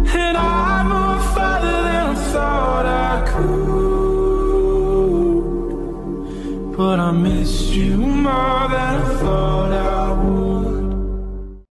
And I moved farther than I thought I could, but I missed you more than